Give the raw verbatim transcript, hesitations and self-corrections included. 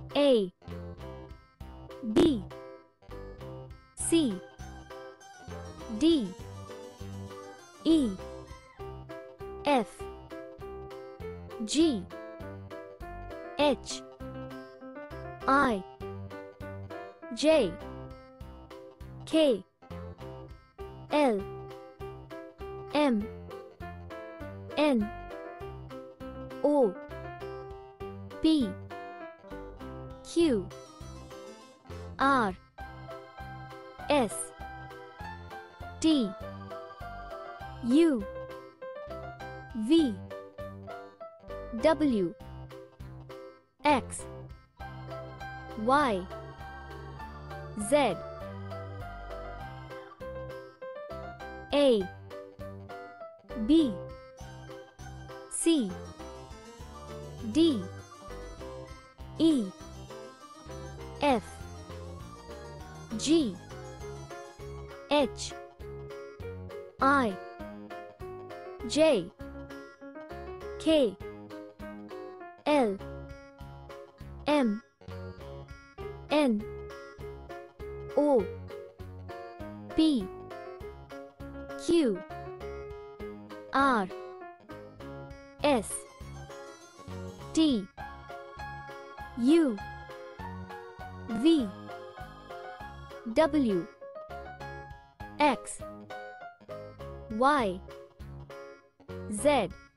A B C D E F G H I J K L M N O P Q R S T U V W X Y Z A B C D E F G H I J K L M N O P Q R S T U V W X Y Z